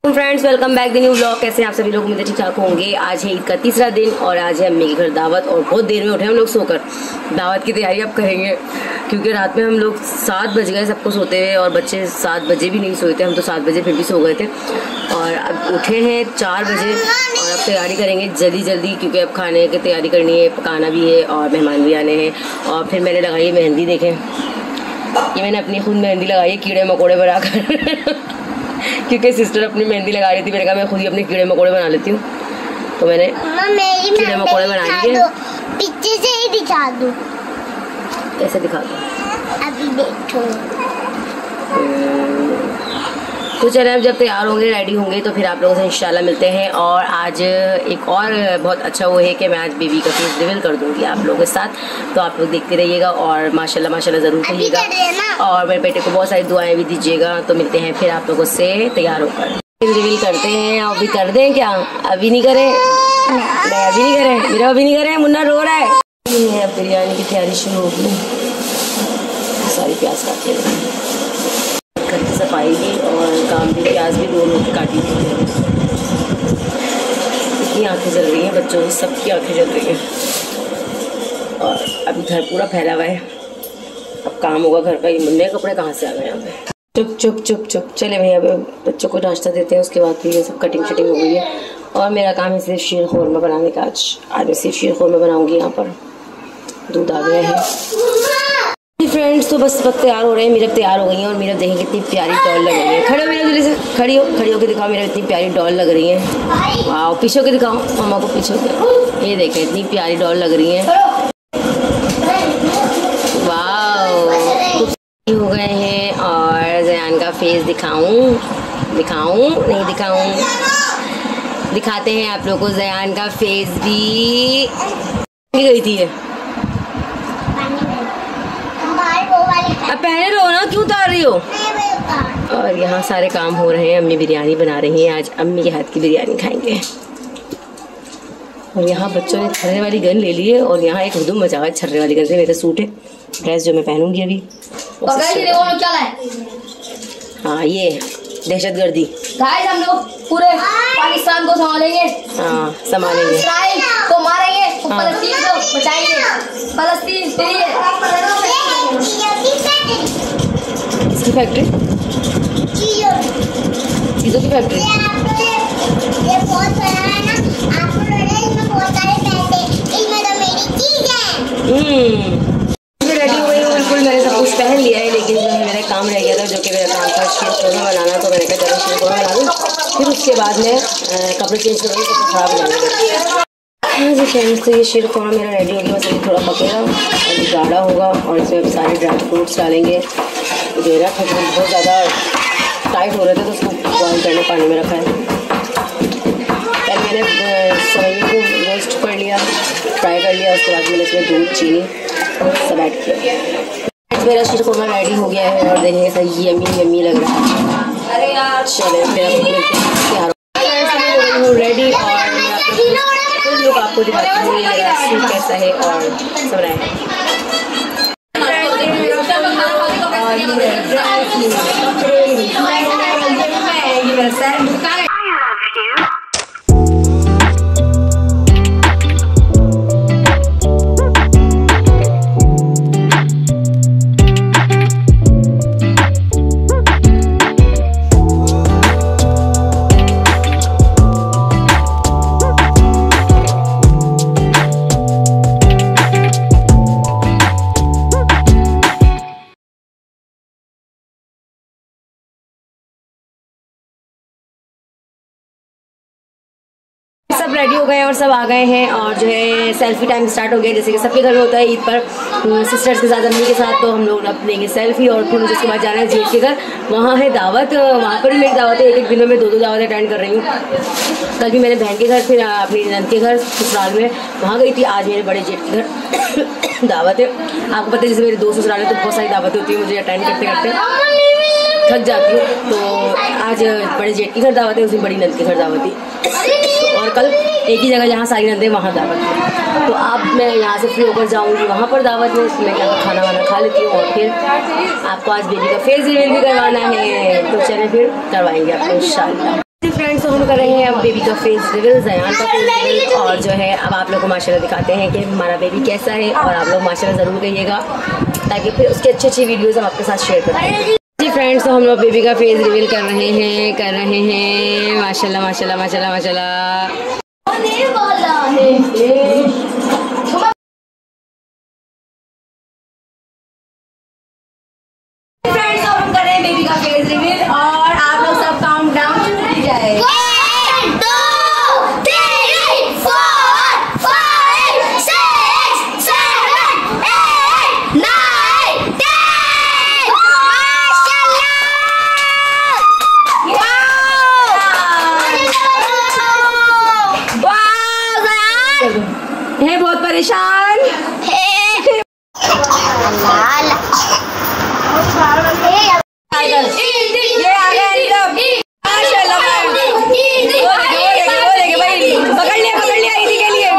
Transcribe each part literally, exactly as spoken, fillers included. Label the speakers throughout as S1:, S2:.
S1: Friends, welcome back the new vlog. कैसे हैं आप सभी लोग? मुझे ठीक ठाक होंगे। आज है ईद का तीसरा दिन और आज है अम्मी के घर दावत और बहुत देर में उठे हम लोग सोकर। दावत की तैयारी अब करेंगे क्योंकि रात में हम लोग सात बज गए सबको सोते हुए और बच्चे सात बजे भी नहीं सोए थे। हम तो सात बजे फिर भी सो गए थे और अब उठे हैं चार बजे और अब तैयारी करेंगे जल्दी जल्दी क्योंकि अब खाने की तैयारी करनी है, पकाना भी है और मेहमान भी आने हैं। और फिर मैंने लगाई है मेहंदी। देखें, ये मैंने अपनी खुद मेहंदी लगाई है कीड़े मकोड़े बनाकर क्योंकि सिस्टर अपनी मेहंदी लगा रही थी। मैंने कहा मैं खुद ही अपने कीड़े मकोड़े बना लेती हूँ, तो मैंने कीड़े मकोड़े बना लिए।
S2: पीछे से ही दिखा दो।
S1: कैसे दिखा दो?
S2: अभी देखो।
S1: तो चले, अब जब तैयार होंगे रेडी होंगे तो फिर आप लोगों से इंशाल्लाह मिलते हैं। और आज एक और बहुत अच्छा वो है कि मैं आज बेबी का फेस रिवील कर दूंगी आप लोगों के साथ, तो आप लोग देखते रहिएगा और माशाल्लाह माशाल्लाह ज़रूर कहिएगा और मेरे बेटे को बहुत सारी दुआएं भी दीजिएगा। तो मिलते हैं फिर आप लोगों से तैयार होकर। रिवील करते हैं। अभी कर दें क्या? अभी नहीं करें? नहीं अभी नहीं करें, मेरा अभी नहीं करें। मुन्ना रो रहा है। अब बिरयानी की तैयारी शुरू होगी। सारी प्याज काटते हैं, घर की सफाई भी और काम भी। प्याज भी दो रोटी काटी हुई है। इतनी आंखें जल रही हैं बच्चों की, सबकी आंखें जल रही हैं और अभी घर पूरा फैला हुआ है। अब काम होगा घर का। ये मुन्ने कपड़े कहाँ से आ गए यहाँ पे? चुप चुप चुप चुप। चले भैया, अब बच्चों को नाश्ता देते हैं, उसके बाद फिर ये सब कटिंग शटिंग हो गई है और मेरा काम है सिर्फ शीर खोरमा बनाने का। आज आज मैं सिर्फ शीर खोरमा बनाऊँगी। यहाँ पर दूध आ गया है फ्रेंड्स। तो बस वक्त तैयार हो रहे हैं। मीरब तैयार हो गई है और मीरब देखें कितनी प्यारी डॉल लग रही है। खड़े हो मीरब, जल्दी से खड़ी हो, खड़ी होकर दिखाओ मीरब, इतनी प्यारी डॉल लग रही है। वाह, पीछे होकर दिखाओ मामा को, पीछे होकर। ये देखें इतनी प्यारी डॉल लग रही है। वाह, हो गए हैं। और जयान का फेस दिखाऊं दिखाऊं नहीं दिखाऊं? दिखाते हैं आप लोगों को जयान का फेस भी। गई थी अब पहले रहो ना, क्यों उतार रही हो? और यहाँ सारे काम हो रहे हैं। अम्मी बिरयानी बना रही हैं। आज अम्मी के हाथ की बिरयानी खाएंगे। और यहाँ बच्चों ने छर्रे वाली गन ले ली है और यहाँ एक हुदुम मचा हुआ है छर्रे वाली गन से। मेरा सूट है, ड्रेस जो मैं पहनूंगी अभी। हाँ, ये दहशतगर्दी।
S3: हम लोग पूरे पाकिस्तान को संभालेंगे।
S1: हाँ, संभालेंगे।
S3: इस्राइल को मारेंगे, फलस्तीन को बचाएंगे। फलस्तीन
S1: इसकी फैक्ट्री, चीजों की फैक्ट्री।
S2: ये बहुत बड़ा है ना, आपको लग रहा है इसमें बहुत सारे पैसे, इसमें तो मेरी चीज है।
S1: हम्म रेडी हो गई हूँ बिल्कुल। मैंने सब कुछ पहन लिया है लेकिन जो है मेरा काम रह गया था, जो कि मेरा काम था शीर खोरमा बनाना। तो मैंने कहा चलो शीर खोरमा बना दूँ, फिर उसके बाद में कपड़े चेंज करूँगी, कपड़े खराब हो जाएंगे। हाँ जी फ्रेंड्स, तो ये शीर खोरमा मेरा रेडी हो गया। बस ये थोड़ा पकेगा और गाढ़ा होगा और इसमें सारे ड्राई फ्रूट्स डालेंगे। मेरा खजूर बहुत ज़्यादा टाइट हो रहे थे तो उसको बॉइल करने पानी में रखा है। पहले मैंने सेवई को रोस्ट कर लिया, फ्राई कर लिया, उसके बाद मैंने इसमें दूध चीनी सब ऐड किया। मेरा शीर खोरमा रेडी हो गया है और देखेंगे सही यम्मी यम्मी लग रहा है। अरे यार चले फिर तैयार हो रेडी और लोग आपको दिखाती हूँ ये सूट कैसा है और सब रहे। सब रेडी हो गए और सब आ गए हैं और जो है सेल्फी टाइम स्टार्ट हो गया। जैसे कि सबके घर में होता है ईद पर सिस्टर्स के साथ, अम्मी के साथ, तो हम लोग अब लेंगे सेल्फी और फिर मुझे उसके बाद जाना है जेठ के घर। वहाँ है दावत, वहाँ पर भी मेरी दावत है। एक एक दिनों में दो दो दावत अटेंड कर रही हूँ। कल भी मैंने बहन के घर, फिर अपनी नंद के घर ससुराल में वहाँ गई थी। आज मेरे बड़े जेठ के घर दावत है। आपको पता है जैसे मेरे दो ससुराल है तो बहुत सारी दावतें होती है, मुझे अटेंड करते करते थक जाती हूँ। तो आज बड़े जेठ की घर दावत है, उसी बड़ी नंद की घर दावत थी और कल एक ही जगह जहाँ सारी नंदे वहाँ दावत है। तो अब मैं यहाँ से फ्री होकर जाऊँगी वहाँ पर दावत में, मैं यहाँ खाना वाना खा लेती हूँ और फिर आपको आज बेबी का फेस रिवील भी करवाना है। तो चले फिर करवाएंगे आपको इंशाल्लाह। फ्रेंड्स, तो हम कर रहे हैं अब बेबी का फेस रिवील, ज़यान का फेस रिवील, और जो है अब आप लोग को माशाल्लाह दिखाते हैं कि हमारा बेबी कैसा है, और आप लोग माशाल्लाह ज़रूर कहिएगा ताकि फिर उसकी अच्छी अच्छी वीडियोस हम आपके साथ शेयर करें। जी फ्रेंड्स, तो हम लोग बेबी का फेस रिवील कर रहे हैं कर रहे हैं माशाल्लाह माशाल्लाह माशाल्लाह माशाल्लाह। फ्रेंड्स, तो हम कर रहे हैं बेबी का फेस रिवील, और आप लोग सब काउंट डाउन शुरू की जाए। है बहुत परेशान ये आ गए माशाल्लाह, पकड़ लिया पकड़ लिया इसी के लिए।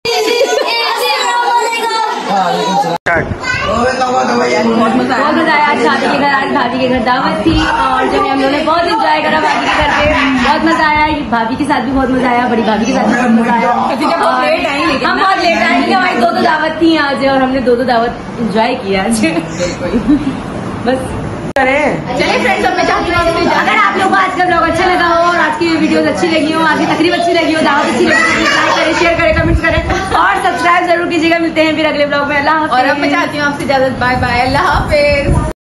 S1: बहुत मजा आया आज शादी के घर, आज भाभी के घर दावत थी, और जो है हम लोगों ने बहुत इंजॉय करा भाभी के घर पे, बहुत मजा आया। भाभी के साथ भी बहुत मजा आया, बड़ी भाभी के साथ भी बहुत मजा आया। हम बहुत लेट आए क्योंकि हमारी दो दो दावत थी आज, और हमने दो दो दावत इंजॉय किया आज। बस चलिए फ्रेंड्स, अब मैं चाहती हूँ अगर आप लोगों को आज का ब्लॉग अच्छा लगा हो और आज की वीडियोस अच्छी लगी हो, आज की तकरीब अच्छी लगी हो, दावत अच्छी लगी हो, लाइक करें, शेयर करें, कमेंट्स करें और सब्सक्राइब जरूर कीजिएगा। मिलते हैं फिर अगले ब्लॉग में। अल्लाह हाफ़िज़।
S3: और अब मैं चाहती हूँ आपसे इजाजत। बाय बाय, अल्लाह हाफिज।